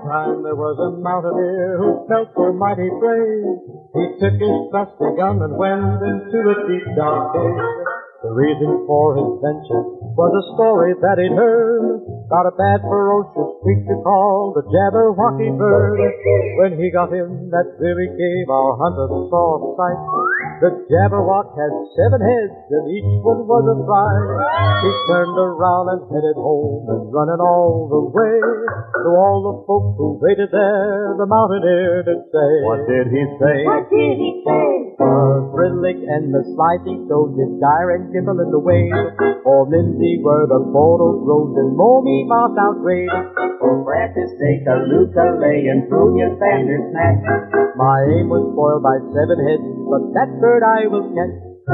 time there was a mountaineer who felt so mighty brave. He took his trusty gun and went into the deep dark cave. The reason for his venture was a story that he'd heard about a bad, ferocious creature called the Jabberwocky bird. When he got in that dreary cave, our hunter saw a sight. The Jabberwock had 7 heads, and each one was a fright. He turned around and headed home, and running all the way, to all the folks who waited there, the mountaineer did say. What did he say? What did he say? Fridlick and the Slithy showed his gyre and gimble in the wave. For Minty were the Bordeaux rose and Momy moth outgrade. For Francis take a ukulele and prove your standard snatch. My aim was spoiled by 7 heads, but that bird I will catch.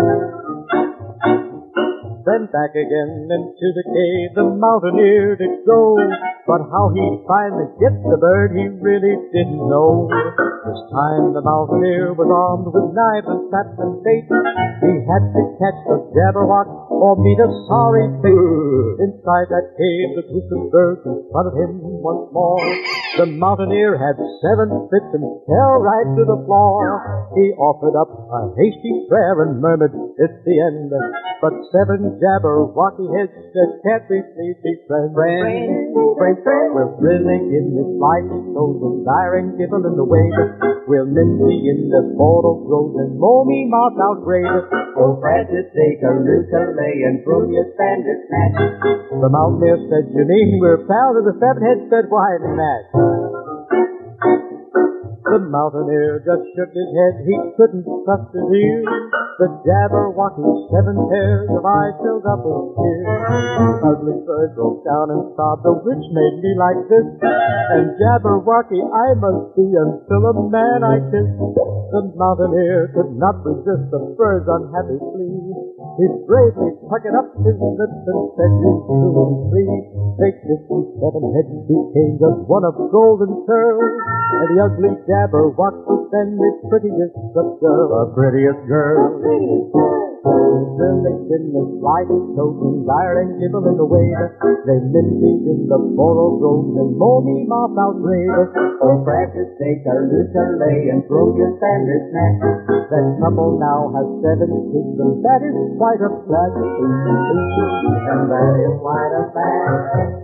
Then back again into the cave the mountaineer did go. But how he'd finally get the bird he really didn't know. This time the mountaineer was armed with knife and trap and bait. He had to catch the Jabberwock or meet a sorry fate. Inside that cave the gruesome bird confronted him once more. The mountaineer had 7 fits and fell right to the floor. He offered up a hasty prayer and murmured, "It's the end." But 7 Jabberwocky heads said, "Can't we please be friends?" We're thrilling in the Slithy shows and gyre and gimble in the wave. We're Minty in the Bordeaux groves and Momy moth outgrade. For Francis take a ukulele and prove your standard snatch. The mountaineer said, "You mean we're pals?" And the 7 heads said, "Why not?" The mountaineer just shook his head, he couldn't trust his ears. The Jabberwocky's 7 pairs of eyes filled up with tears. Ugly bird broke down and sobbed, "The witch made me like this, and Jabberwocky I must be until a man I kiss." The mountaineer could not resist the bird's unhappy plea. He bravely tucked up his lips and said, "You soon free." They kissed and 7 heads became just one of golden curls, and the ugly Jabberwock was then the prettiest of girls. The prettiest girl. The licked in the Slithy shows and gyre and gimble in the wave. They Minty in the Bordeaux groves and Momy moth outgrade. For Francis take a ukulele and prove your standard snatch. That couple now has 7 kids, and that is quite a fact. And that is quite a fact.